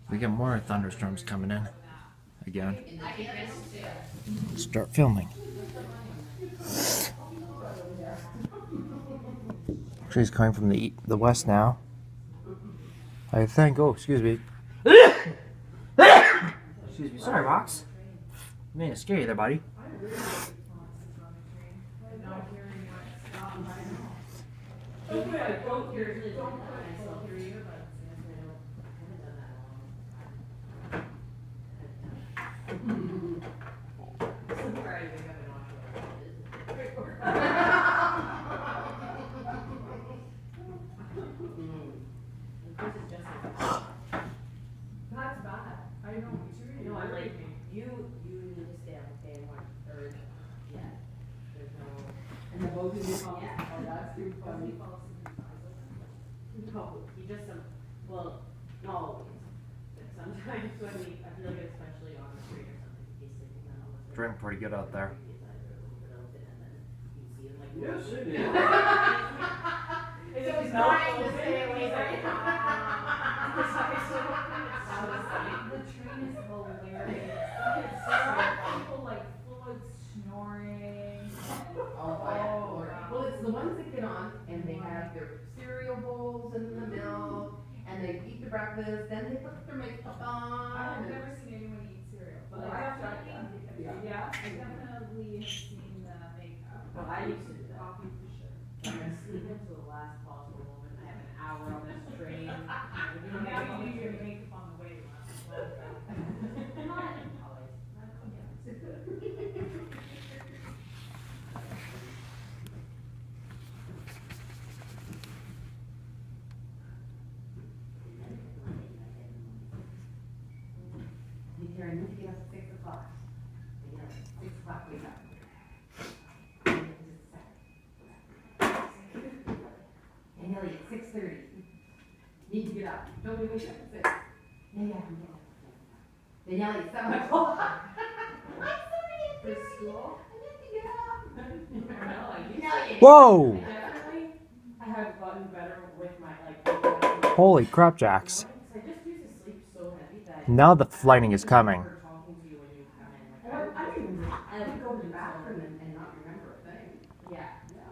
We get more thunderstorms coming in again. Start filming. Actually, it's coming from the west now. I think. Oh, excuse me. Excuse me. Sorry, Box. Man, it's scary there, buddy. Doing pretty good out there. Yes, it is. It's trying to stay away from the train is hilarious. People like fluid snoring. Well, it's the ones that get on and they have their cereal bowls and the milk and they eat the breakfast, then they put their makeup on. I've never seen anyone eat cereal, but I definitely have seen the makeup. Well, I used to do that. Coffee for sure. I'm gonna sleep until the last possible moment. I have an hour on this train. Now you do your makeup on the way to us. I need to get up at 6 o'clock. 6 o'clock, wake up. And Elliot, 6:30. Need to get up. Don't we wake up at 6? Yeah, I'm getting up. Then Elliot, 7 o'clock. I'm sorry. For school? I need to get up. Whoa! I have gotten better with my Holy crap, Jax. I just used to sleep so heavy that Now the lightning is coming. I would go to the bathroom and not remember a thing. Yeah.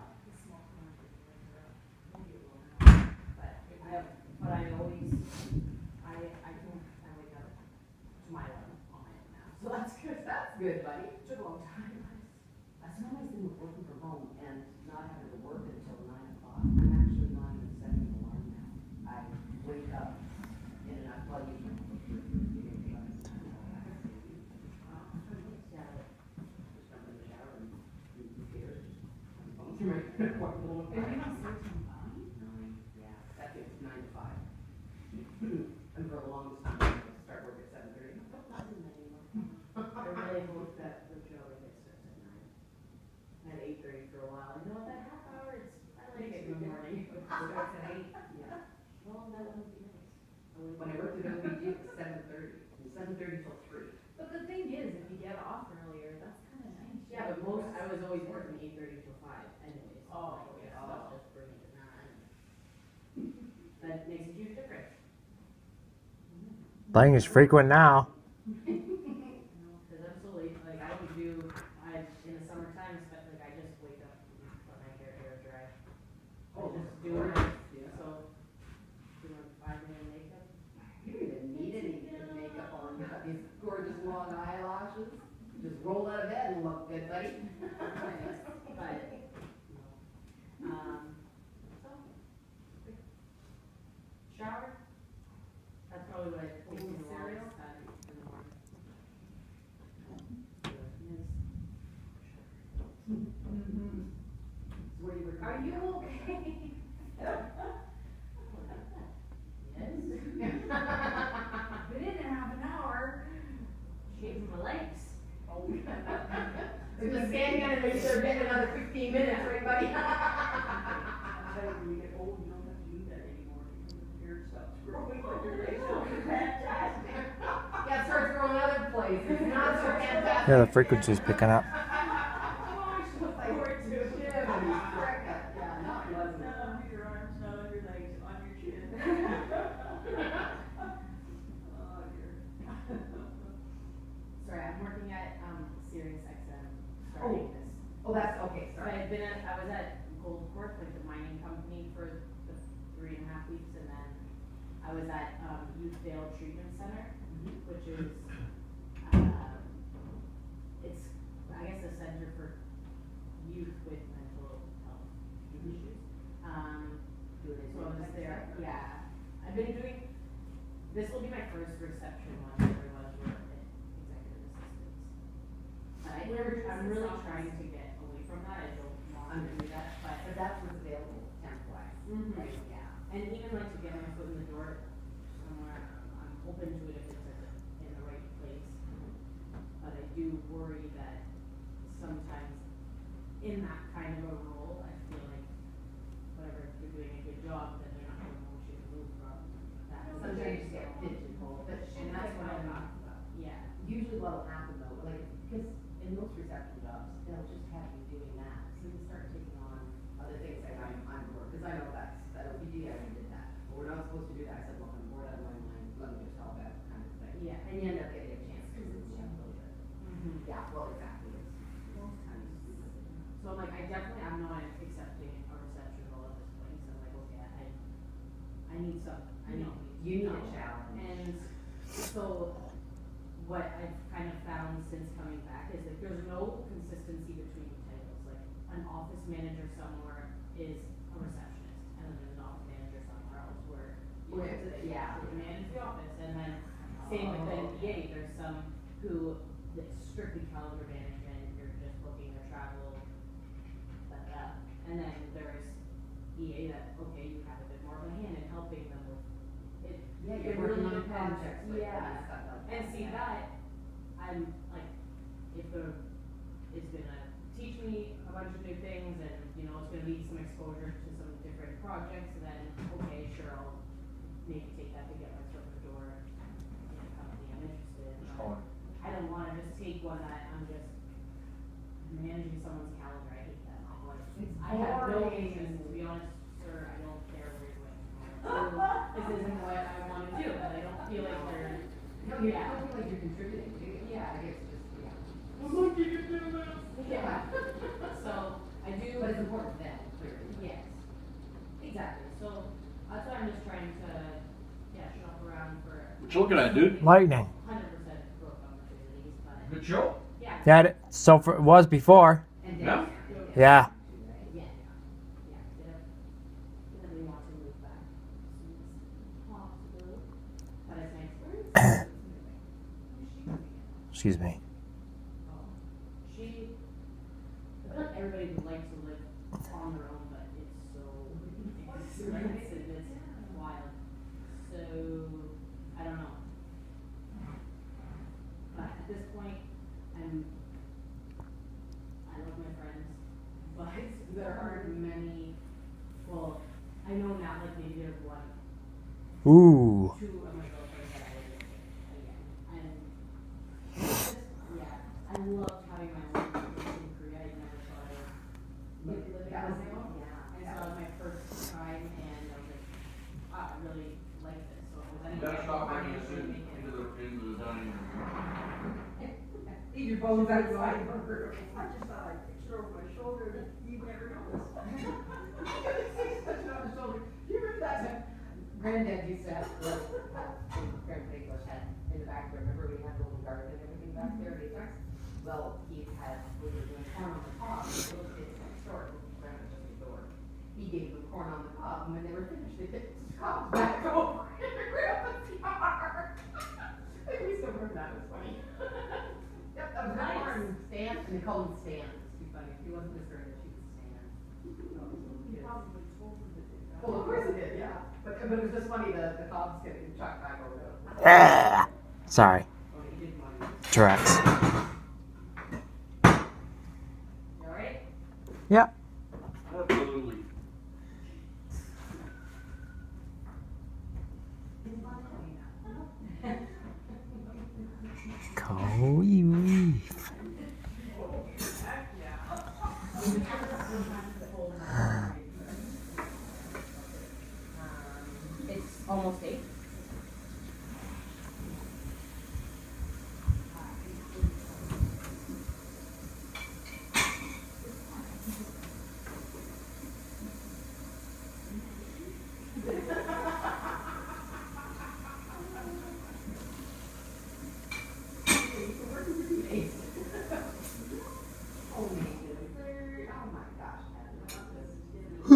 But I always, I wake up to my alarm on my own now. So that's good. That's good, buddy. It took a long time. That's one nice thing with working from home and not having to work until 9 o'clock. I'm actually not even setting an alarm now. I wake up and I plug in. That gets 9 to 5. And for the longest time, I start work at 7:30. I really hope that the show gets starts at 9. At 8:30 for a while. You know what, that half hour, I like it in the morning. It starts at 8. Yeah. Well, that wouldn't be nice. When I worked at OBG, it was 7:30. From 7:30 till 3. But the thing is, if you get off earlier, that's kind of nice. Yeah, but I was always working 8:30 till 5 anyways. Oh, yeah. yeah. So I'll just bring it to 9. That makes a huge difference. Lightning is frequent now. Because absolutely, like I don't do, in the summertime, I just wake up and let my hair dry. I just do it. So, doing 5-minute makeup. You don't even need any makeup on. You got these gorgeous long eyelashes. You just roll out of bed and look good, buddy. But, shower. That's probably what I take in the longest time in the morning. Are you okay? Yes. Been in there half an hour. Shaving my legs. Oh. So just standing on it, make sure getting another 15 minutes, right, buddy? When you get old, you don't have to do that anymore. Your hair stops growing like your legs. Fantastic. Yeah, it starts growing other places. Not so fantastic. Yeah, the frequency's picking up. Oh. starting this. Oh, that's, okay, So sorry. I was at Goldcorp, like the mining company, for the 3.5 weeks, and then I was at Youthvale Treatment Center, which is, it's, I guess, a center for youth with mental health issues. So I was there, yeah. I've been doing, this will be my first reception one, where I was executive assistants. I'm really trying to get away from that, I don't want to do that, But but. that's what's available temp-wise, Mhm. right, yeah. And even like to get my foot in the door somewhere, I'm open to it if it's in the right place. But I do worry that sometimes in that kind of a role, I feel like whatever, if you're doing a good job, then they're not gonna want you to move from that. Sometimes you get pigeonholed, but, and that's what I'm talking about. Yeah. Usually what'll happen though, like, because in most reception jobs, they'll just have you doing that, so you start taking on other things, like I'm bored, because I know that OPD, I already did that. But we're not supposed to do that, I said, look, I'm bored out of my mind, let me just help out, kind of thing. Yeah. And you end up getting a chance to do a little bit. Mm-hmm. Yeah, well, exactly, it's kind of stupid. So I'm like, I'm not accepting a reception role at this point, so I'm like, okay, I need some, You need a challenge. And so, what I've kind of found since coming back is that there's no consistency between the titles, like, an office manager somewhere is a receptionist, and then there's an office manager somewhere else where you manage the office, and then same with the EA, there's some who, it's strictly calendar management, you're just booking their travel, and then there's EA that, okay, you have a bit more of a hand in helping them with it. Yeah, It you're working really on depends. projects like that and Yeah. stuff like that. And see yeah. that, I'm like, if it's gonna teach me a bunch of new things and, you know, it's gonna be some exposure to some different projects, then, okay, sure, I'll maybe take that to get my foot in the door in a company I'm interested in. But I don't wanna just take one that I'm just managing someone's calendar, I hate that. I'm like, I have no boring. patience, to be honest, sir, I don't care where you're going. This isn't what I wanna do, and I don't feel like they're. No, you don't feel like you're contributing, do you? Yeah. Like it's just, yeah. Look, you can do this. Yeah. So, I do. But it's important to them, clearly. Yes, exactly, so, that's why I'm just trying to, shop around for What you looking at, dude? Lightning. 100% growth opportunities, but, Good show. yeah. That so for, it was before. And Yeah. Yeah. Yeah, definitely want to move back as soon as possible, but it's my experience. Excuse me. She, I feel like everybody would like to live on their own, but it's so expensive, it's wild. So, I don't know. But at this point, I love my friends, but there aren't many, well, I know now, like maybe there's one, Ooh. 2 of my girlfriends that I live with again, and it's just, I loved having my own place in Korea. I never thought I would live That on was- my own. yeah, And that so it was my first time, and I was like, wow, I really like this. So if there's You better anything stop I bringing can us do to in make it- into the dining room. Leave your bones outside. I just thought I'd fix it over my shoulder, and you'd never notice. Do you remember that? Granddad used to have, Grandpa English had in the back there, remember we had a little garden and everything back there at Apex? Well, he had, we were doing corn on the cob, and the little kids next door, Grandpa just adored. He gave them corn on the cob, and when they were finished, they picked the cobs back over into Grandpa's yard. I think we still remember that, it was funny. Yep, that was Nice. corn, Stan, and they called him Stan, it's too funny, he wasn't Mr. English, he was Stan. You probably told them to do that. Well, of course it did, yeah. But it was just funny, the cobs getting chucked back over there. Ah. Sorry. Oh, he did money. Tourette's. You alright? Yeah. Absolutely. Cold reef. It's almost 8.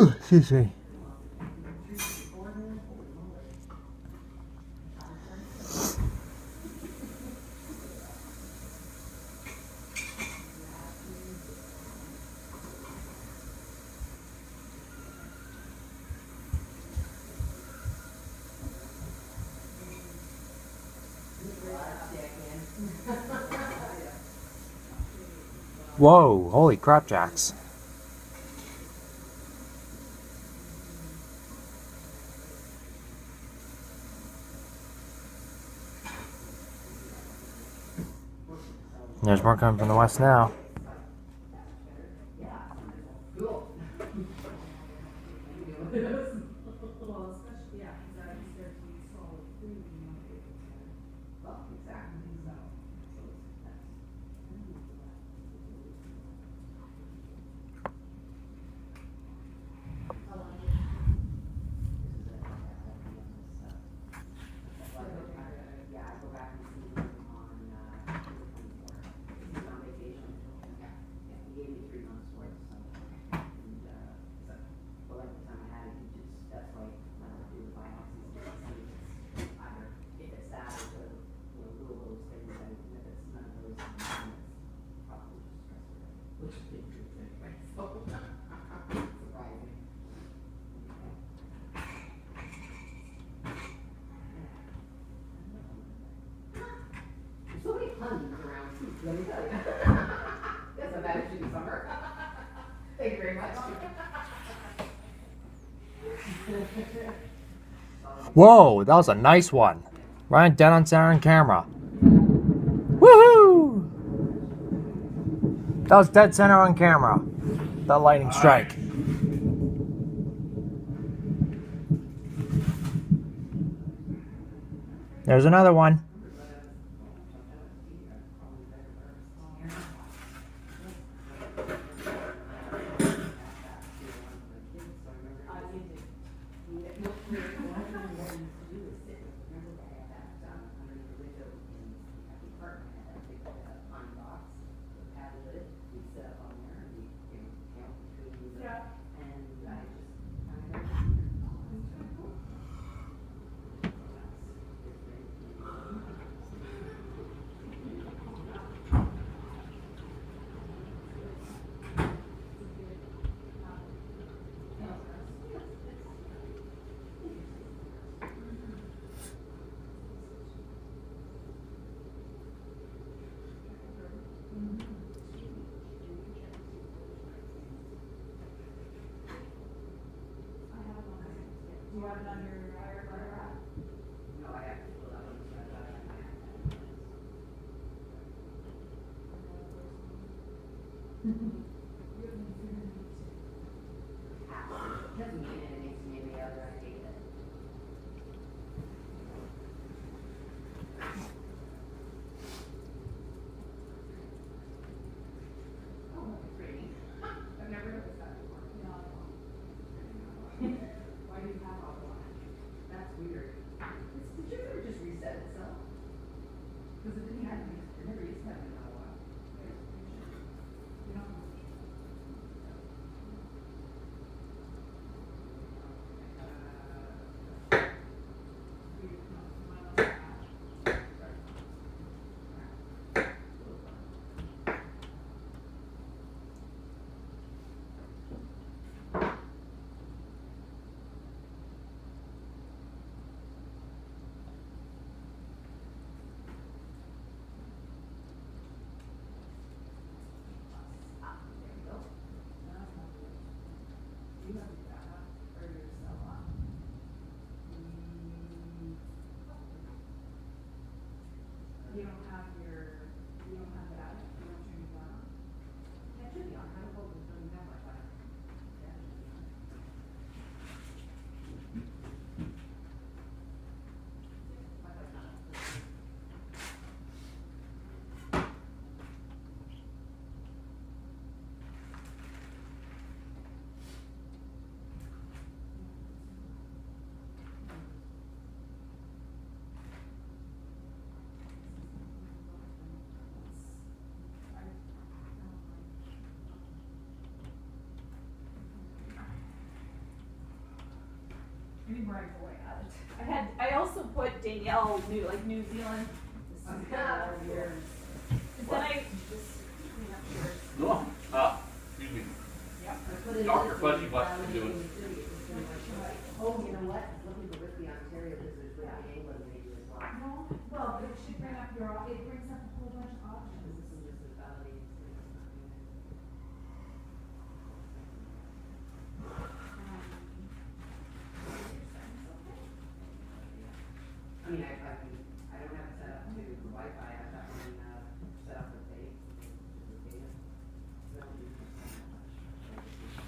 Excuse me. Whoa, holy crapjacks. There's more coming from the west now. Cool. Well, especially, yeah, because that is there to be solid food, you want to be able to. Well, exactly, so. Yeah, I go back and see him on, the 24th. He's on vacation. Yeah, he gave me 3 months worth, so. And, so, well, like the time I had it, he just, that's why when I do the biopsies, just see if it's either, if it's that or the, do all those things, and if it's none of those, then it's probably just stress related, which is the truth anyway, so. Surprising. There's so many puns around too, let me tell you. That's a bad shitty summer. Thank you very much. Whoa, that was a nice one. Right dead on center on camera. Woohoo! That was dead center on camera. That lightning strike. There's another one. Do you have it on your app? No, I have to pull out doesn't mean anything to me any other, I hate it. Oh, that's pretty. I've never noticed that before. Why do you have all that? That's weird. Did yours ever just reset itself? Because it didn't have, it never used to have an auto. You know? Any right away at it. I also put Danielle New Zealand. This is all yours. And then I just clean up yours. No, excuse me. Yep. I put in Dr. this Fuzzy in wants to do it. Valley City, it's in my show. Oh, you know what? It's looking for Whitby, Ontario, because there's Whitby, England, maybe as well. No, well, but it should bring up it brings up a whole bunch of options. This is just a Valley City. I mean, I don't have it set up to Wi-Fi, I've got one, set up with data, with data. So I don't use it that much.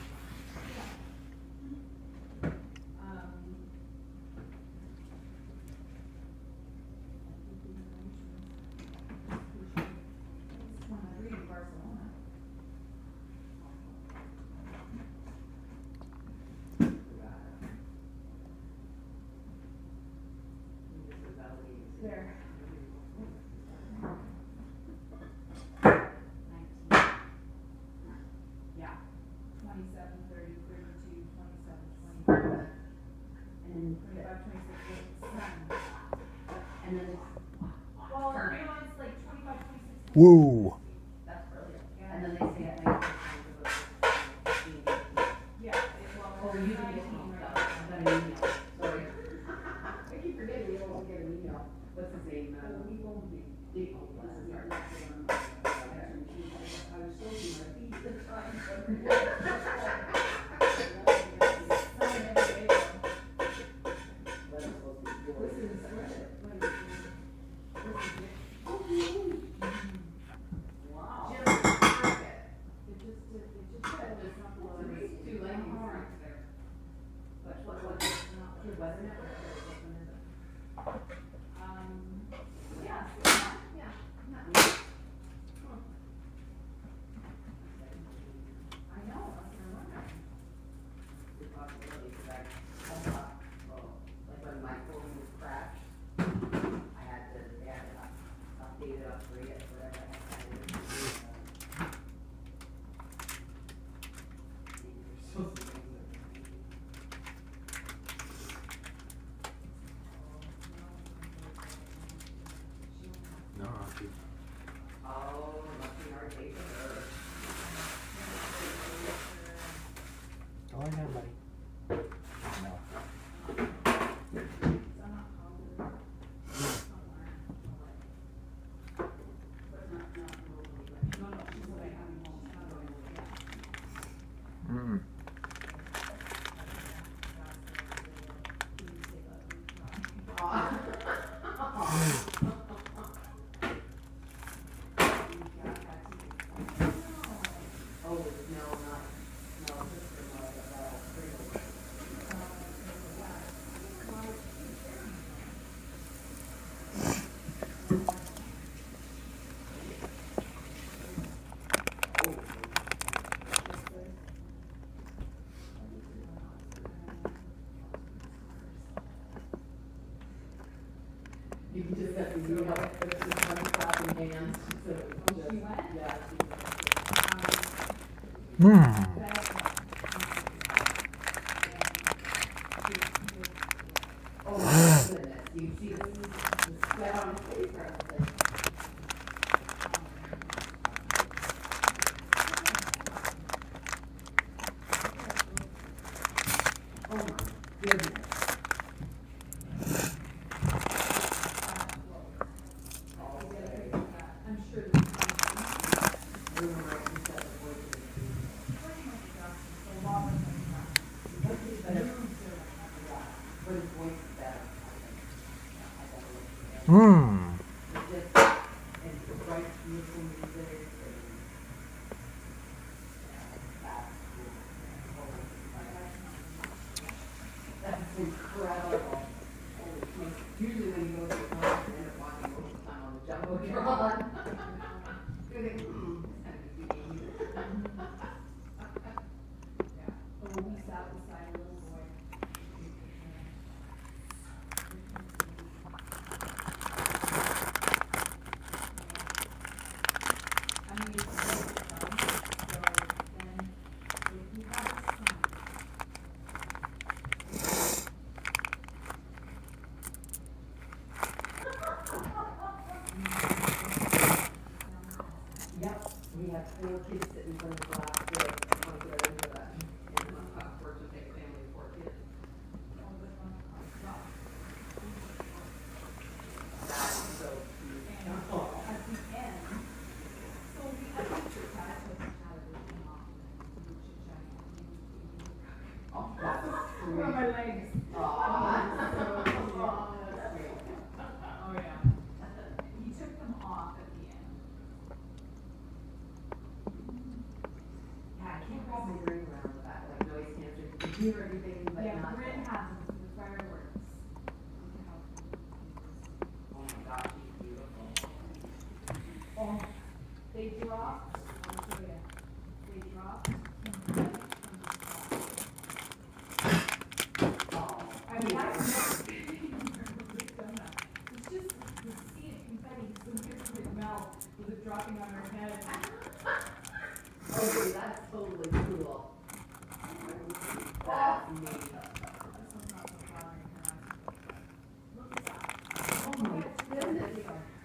Barcelona. This is Valley City. There. 19. Yeah. 27, 30, 32, 27, 25, And, 25, 26, 27. and then it's, Well, you know, it's like 25, 26. Woo. that's brilliant. Yeah. And then they say at night, it's time to go to 15. Yeah, well, Oh, you can get 19 one, right I got an now. email, sorry. I keep forgetting we don't get an email. What's his name? Dave Holmes, this is our. I was so my feet at the time. That's supposed to be yours. This is Wow. Jim, Perfect. it just it's not blurry. Two lightning strikes there. What, your weather network or something is it? Yeah, Yeah, not me. I know, that's what I'm wondering. The possibility, because I thought, well, like when my phone would crash, they had to update it, upgrade it, whatever. I had to do. No, Rocky. Oh, must be our day for her. Go ahead, buddy. No. So I'm not positive. Somewhere. But not locally, but no, she's away having home, she's not going away. Mm. Oh, no, no, just for like a bottle of Pringles. You can just let me know, it's just one clapping hands, so just, she went? yeah. Mm. Oh my goodness, you see the sweat on his face, probably. Oh my goodness. I'm sure that Everyone writes and says the voice of the tree. But his voice is better, I think. I gotta look at that. Mm. It's just, and it's right, beautiful music, and, yeah, that's cool. That's incredible. Usually when you go to a concert, you end up watching most of the time on the Jumbotron. You're like, it's kind of easy. Oh, we sat beside a little boy. I mean, it's so fun, so then, if you have a son, Four kids sitting in front of the glass door, I want to get into that. And I'm not work to take a family of 4 kids. That's so cute. Oh. At the end, so we had a picture tag with the television off, Oh, that's from sweet. my legs. Aw, that's so cute. Oh, yeah. He took them off at the end. Yeah, I can't wrap my brain around that, like noise cancer. You can hear everything, but Yeah, not. Bryn has the fireworks. Oh my gosh, he's beautiful. Oh, they dropped, I'll show ya. They dropped confetti from the sky. Oh. I mean, that's not, it's just the sea of confetti, so different with Mel, with it dropping on her head. Okay, that's totally cool. That's neat. This one's not so flattering her. Look at that. Oh my goodness.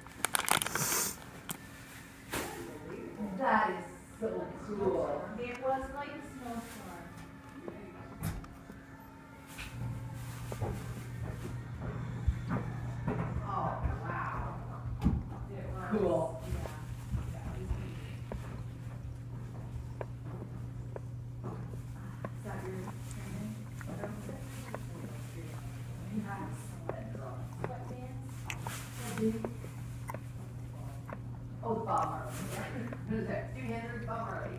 That is so cool. It was like a snowstorm. Oh, wow. It was. Cool. Yeah. Yeah, it was neat. Is that your training? You have sweatbands? Oh, the Bob Marley. What is that? Jimi Hendrix, Bob Marley.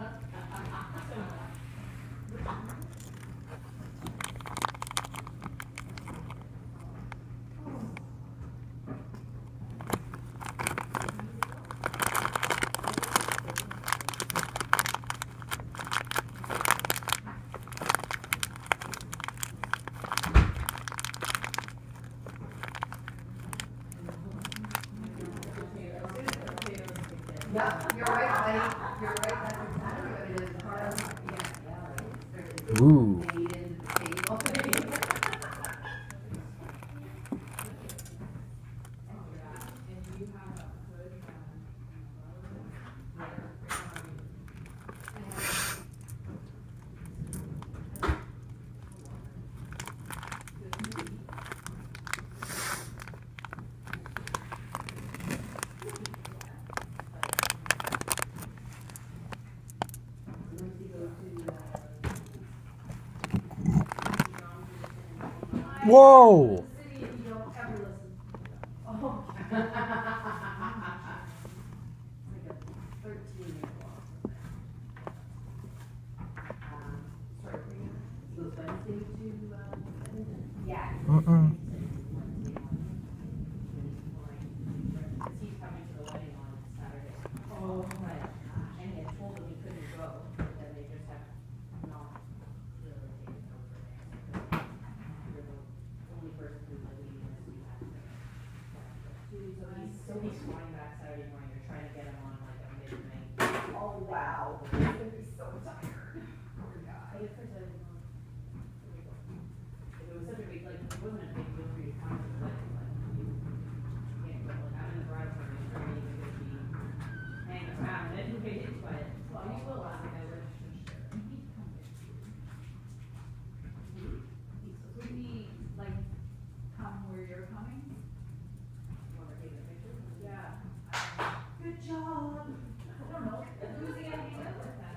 Yeah, you're right, buddy. You're right, that's exactly what it is. Yeah, Ooh. made in the table. And you have a good, Whoa! city and you don't ever listen. Oh. It's like a 13-year walk. Sorry, so it's Wednesday to, Yeah. Mm-mm. Cause he's coming to the wedding on Saturday. Oh, But, and he had told him he couldn't go, but then they just have not really taken over there. You're the only person who's leaving this week after. So he's flying back Saturday morning, they're trying to get him on like a midnight. oh, wow. He's gonna be so tired. Poor guy. But at first I didn't know. It was such a big, like, it wasn't a big deal for you to come to the wedding, like, you can't go, like, I'm in the bride for me, sure ain't even gonna be hanging around anyways, but. Well, you will ask, I wish, and he'd come with you. Would he, like, come where you're coming? Wanna take a picture? Yeah. Good job. I don't know, who's he gonna be with then?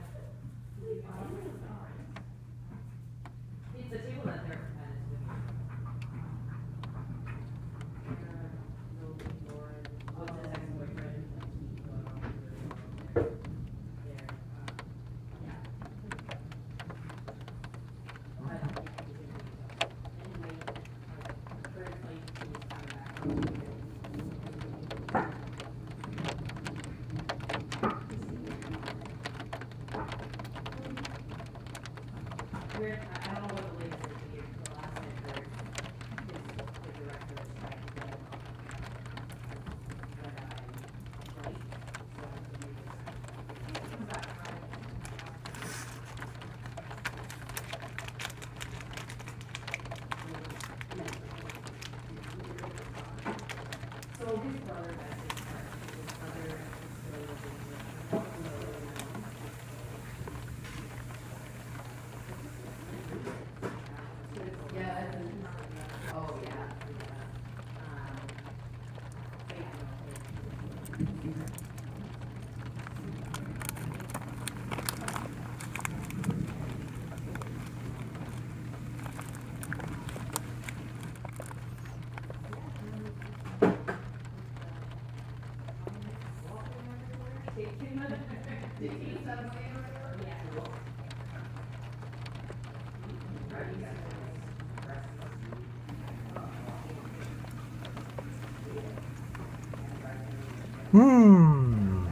It's the table that they're planning to do. Lauren, what's his ex-boyfriend? There, yeah. But, anyway, first, like, he was coming back. We're, I don't know what the latest is, but the last I heard, the director was trying to get him on. But I'm late, so I have to do this. Comes back Friday. So his brother got his part, his brother still lives in Did he set up a Yeah. Cool. Right, you guys. Hmm.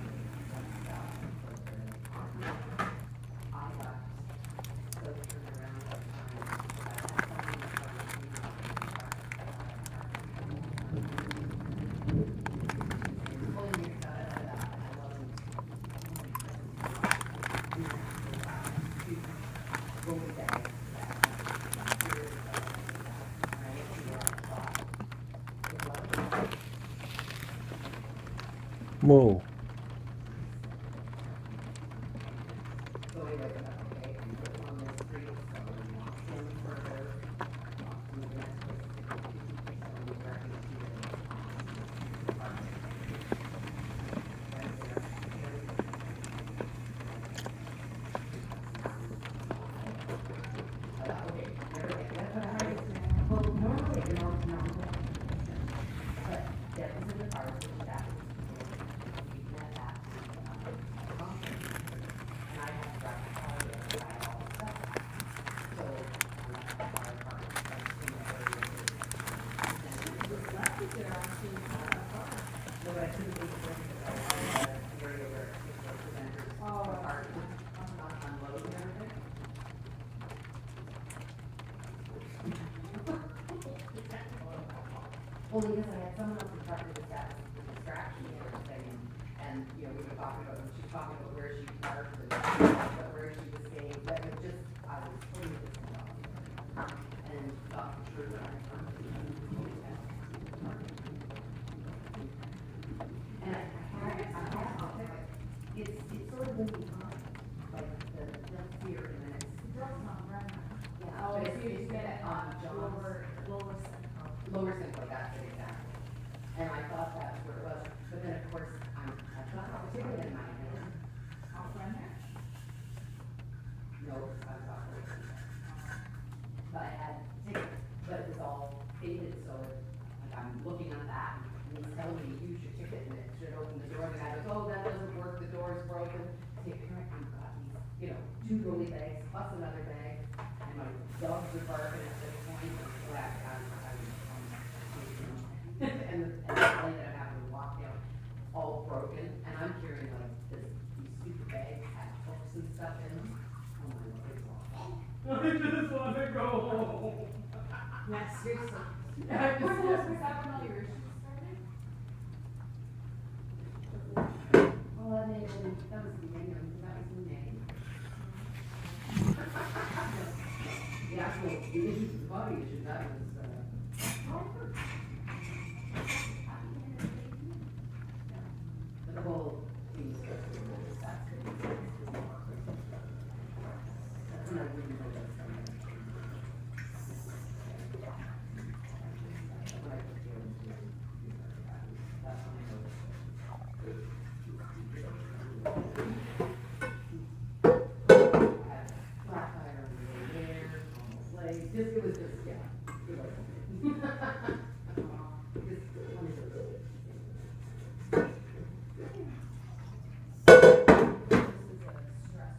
Whoa. So anyway, okay, and put on the street, so in further, in the next place, so we reckon okay, that's what I heard. Well, normally, no, but that was in the car, so that was, we met that, and I had to drive the car there, and I had all the stuff. So, the fire department, like, you know, where it is. And it was left it there, actually, no, but I couldn't leave it there because I had an area where it was the presenters, unload and everything. Only because I had someone else in front of me that was the distraction and everything, and, you know, we were talking about, she was talking about where she parked and about where she was staying, but it just, I was totally disappointed. And Dr. Schroeder, I come to the and it's sort of in behind, like the fear in the next. Yeah, Oh, but so you it's get on on John's. lower central. Lower Central, that's it, exactly. And I thought that's where it was, but then of course, I've got a ticket in my hand. Out from there? No, I was off Lower Central. But I had tickets, but it was all faded, so like I'm looking at that, and he's telling me, use your ticket, and it should open the door, and I go, oh, that doesn't work, the door's broken. Take care, I've got these, you know, 2 rolly bags, plus another bag, and my dogs are barking at this point, and so and the plane that I happened to walk down, all broken, and I'm carrying like these stupid bags, had hooks and stuff in them. Oh my Lord, it's awful. I just want to go home. Yeah, seriously. I just- Was that when all your issues started? Well, that was the beginning, that was in May. The actual, the issues, the body issues, that was, the whole thing was just, that's when I wouldn't know that. That's when I noticed it. Flat tire on the way there, like, just, it was just, yeah, it was. Just one of those. This is a stress.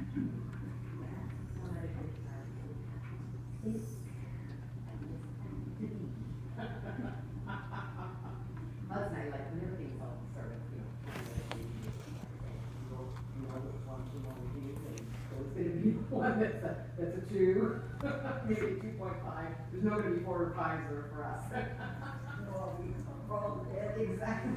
Last night, like, when everything's all sort of, you know, which one you want to do, and so it's gonna be one that's a 2, maybe 2.5, there's no gonna be 4 or 5s that are for us. Exactly.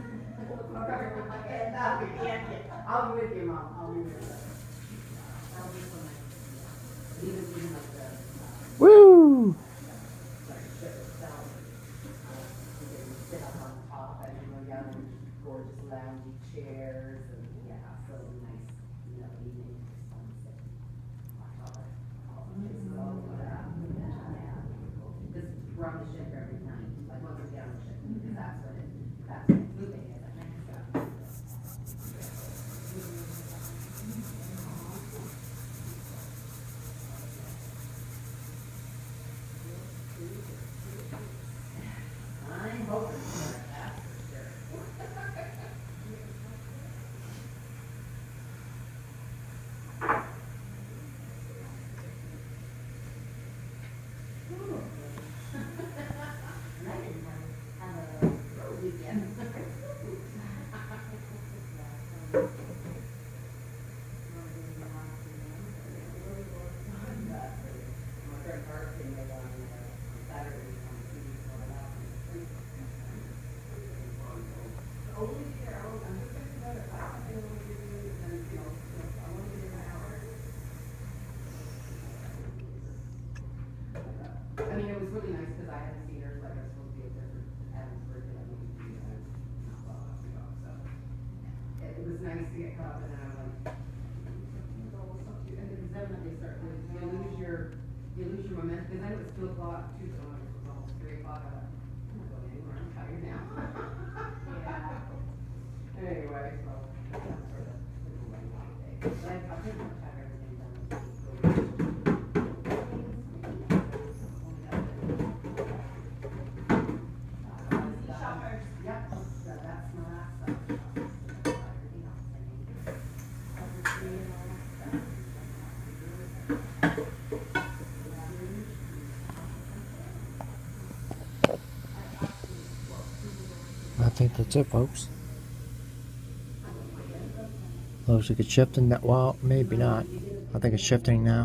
I'll be with you, Mom, I'll be with you. I'll be with you. Even like the, Woo! like ship itself. You can sit up on top and you know, you have gorgeous loungy chairs and yeah, so nice, you know, evening sunset. All the kids are all going out. Yeah. Just we're on the ship every night, like once we get on the ship, because that's when it's moving, is I think, so. I'm hoping for that, that's for sure. Greg Hart came right on Saturday on TV, so I laughed in the street. Only Carol, I'm just thinking about it, I don't know what you're doing, and you know, I want to get an hour. I mean, it was really nice because I hadn't seen her, like I was supposed to be there for Adam's birthday, I moved to you guys not long ago, so. It was nice to get caught up, and then I'm like, and then they start, you lose your momentum, because I know it's 2 o'clock, so it was almost 3 o'clock, I'm like, I'm not going anywhere, I'm tired now. Yeah. Anyway, so, that's sort of, it's a long day, but I pretty much have everything done this week. Shoppers. Yep, that's my last stuff. Everything else I need. Everything and all that stuff. I think that's it, folks. Looks like it's shifting that. Well, maybe not. I think it's shifting now.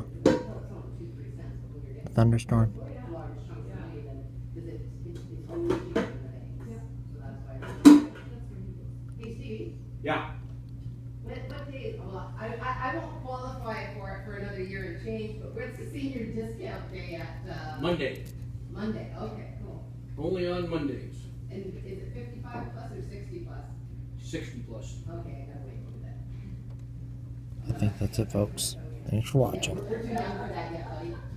A thunderstorm. Large chunks of money, then, because it's only cheaper than the banks. So that's why. Hey, Steve, Yeah. what day, well, I won't qualify for it for another year and change, but what's the senior discount day at, Monday. Monday? Okay, cool. Only on Mondays. And is it 55 plus or 60 plus? 60 plus. Okay, I gotta wait for that. I think that's it, folks. Thanks for watching. We're too young for that yet, buddy.